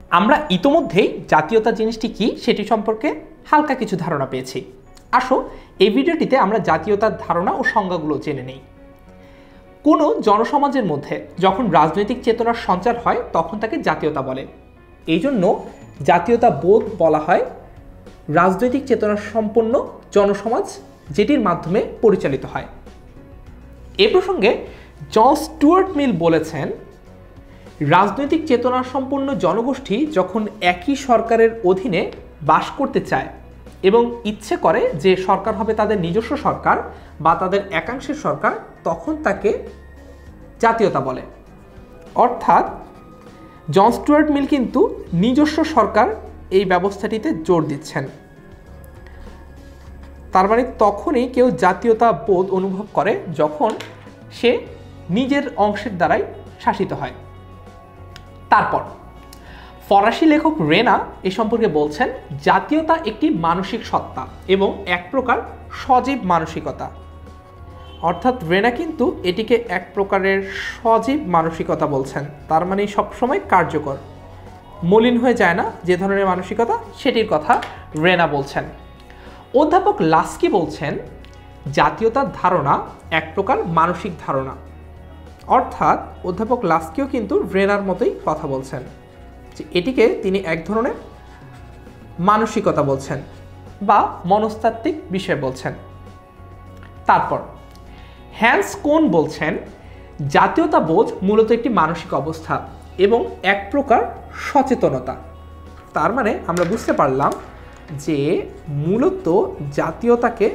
আমরা ইতোমধ্যেই জাতীয়তা জিনিসটি কি সেটি সম্পর্কে হালকা কিছু ধারণা পেয়েছি। আসো এই ভিডিওটিতে আমরা জাতীয়তার ধারণা ও সংজ্ঞাগুলো জেনে নেই। কোনো জনসমাজের মধ্যে যখন রাজনৈতিক চেতনার সঞ্চার হয় তখন তাকে জাতীয়তা বলে। এই জন্য জাতীয়তা বোধ বলা হয় রাজনৈতিক চেতনা সম্পন্ন জনসমাজ যেটির মাধ্যমে পরিচালিত হয়। এ প্রসঙ্গে জন স্টুয়ার্ট মিল বলেছেন, রাজনৈতিক চেতনা সম্পন্ন জনগোষ্ঠী যখন একই সরকারের অধীনে বাস করতে চায় এবং ইচ্ছে করে যে সরকার হবে তাদের নিজস্ব সরকার বা তাদের একাংশের সরকার, তখন তাকে জাতীয়তা বলে। অর্থাৎ জন স্টুয়ার্ট মিল কিন্তু নিজস্ব সরকার এই ব্যবস্থাটিতে জোর দিচ্ছেন। তার মানে তখনই কেউ জাতীয়তা বোধ অনুভব করে যখন সে নিজের অংশের দ্বারাই শাসিত হয়। তারপর ফরাসি লেখক রেনা এ সম্পর্কে বলছেন, জাতীয়তা একটি মানসিক সত্তা এবং এক প্রকার সজীব মানসিকতা। অর্থাৎ রেনা কিন্তু এটিকে এক প্রকারের সজীব মানসিকতা বলছেন। তার মানে সবসময় কার্যকর, মলিন হয়ে যায় না যে ধরনের মানসিকতা, সেটির কথা রেনা বলছেন। অধ্যাপক লাস্কি বলছেন, জাতীয়তার ধারণা এক প্রকার মানসিক ধারণা। অর্থাৎ অধ্যাপক লাস্কিও কিন্তু রেনার মতোই কথা বলছেন যে এটিকে তিনি এক ধরনের মানসিকতা বলছেন বা মনস্তাত্ত্বিক বিষয় বলছেন। তারপর হ্যান্স কোন বলছেন, জাতীয়তাবোধ মূলত একটি মানসিক অবস্থা এবং এক প্রকার সচেতনতা। তার মানে আমরা বুঝতে পারলাম যে মূলত জাতীয়তাকে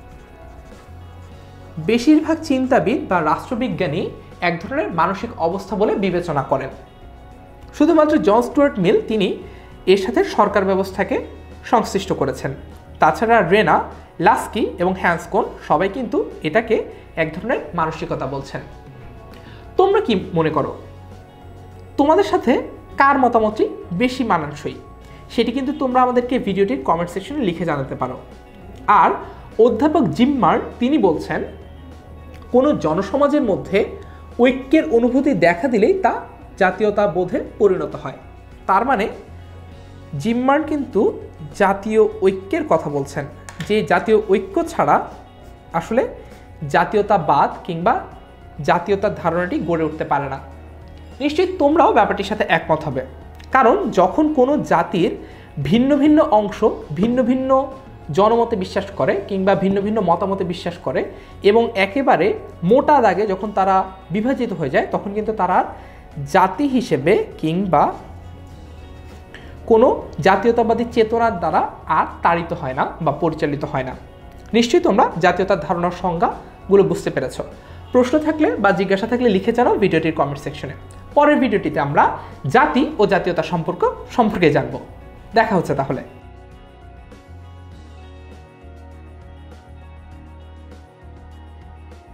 বেশিরভাগ চিন্তাবিদ বা রাষ্ট্রবিজ্ঞানী এক ধরনের মানসিক অবস্থা বলে বিবেচনা করেন। শুধুমাত্র জন স্টুয়ার্ট মিল তিনি এর সাথে সরকার ব্যবস্থাকে সংশ্লিষ্ট করেছেন। তাছাড়া রেনা, লাস্কি এবং হ্যান্স কোন সবাই কিন্তু এটাকে এক ধরনের মানসিকতা বলছেন। তোমরা কি মনে করো, তোমাদের সাথে কার মতামতই বেশি মানানসই? সেটি কিন্তু তোমরা আমাদেরকে ভিডিওটির কমেন্ট সেকশনে লিখে জানাতে পারো। আর অধ্যাপক জিম্মার তিনি বলছেন, কোনো জনসমাজের মধ্যে ঐক্যের অনুভূতি দেখা দিলেই তা জাতীয়তা বোধে পরিণত হয়। তার মানে জিম্মার কিন্তু জাতীয় ঐক্যের কথা বলছেন, যে জাতীয় ঐক্য ছাড়া আসলে জাতীয়তাবাদ কিংবা জাতীয়তার ধারণাটি গড়ে উঠতে পারে না। নিশ্চয়ই তোমরাও ব্যাপারটির সাথে একমত হবে, কারণ যখন কোনো জাতির ভিন্ন ভিন্ন অংশ ভিন্ন ভিন্ন জনমতে বিশ্বাস করে কিংবা ভিন্ন ভিন্ন মতামতে বিশ্বাস করে এবং একেবারে মোটা দাগে যখন তারা বিভাজিত হয়ে যায়, তখন কিন্তু তারা জাতি হিসেবে কিংবা কোনো জাতীয়তাবাদী চেতনার দ্বারা আর তাড়িত হয় না বা পরিচালিত হয় না। নিশ্চয়ই তোমরা জাতীয়তার ধারণার সংজ্ঞাগুলো বুঝতে পেরেছ। প্রশ্ন থাকলে বা জিজ্ঞাসা থাকলে লিখে জানাও ভিডিওটির কমেন্ট সেকশনে। পরের ভিডিওটিতে আমরা জাতি ও জাতীয়তা সম্পর্কে জানব। দেখা হচ্ছে তাহলে।